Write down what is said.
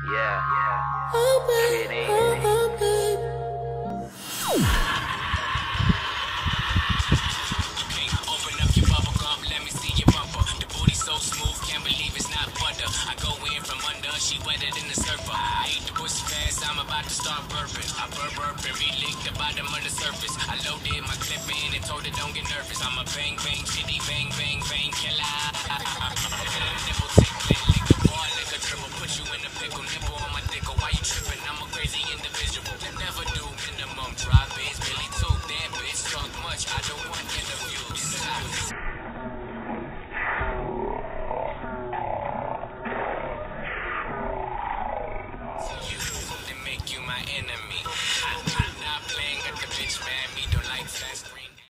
Yeah. Oh, babe. Kenny. Oh, babe. Open up your bubble gum, let me see your bumper. The booty so smooth, can't believe it's not butter. I go in from under, she wetter than the surfer. I eat the pussy fast, I'm about to start burping. I burp and relick the bottom of the surface. I loaded my clip in and told her don't get nervous. I'm a bang bang, shitty bang bang bang killer.